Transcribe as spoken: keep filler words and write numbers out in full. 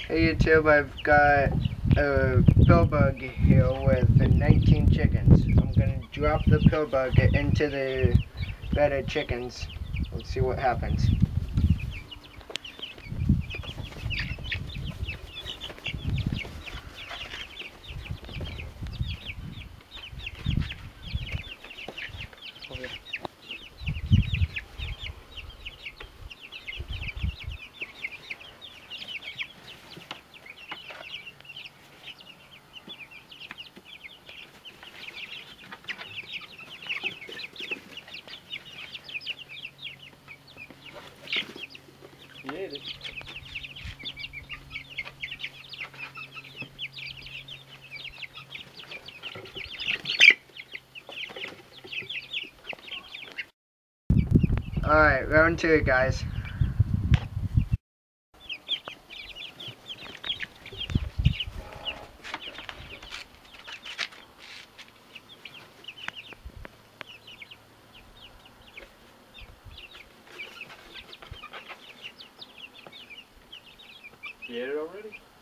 Hey YouTube, I've got a pill bug here with nineteen chickens. I'm gonna drop the pill bug into the bed of chickens. Let's see what happens. Okay. He ate it. Alright, round two, guys. He ate it already?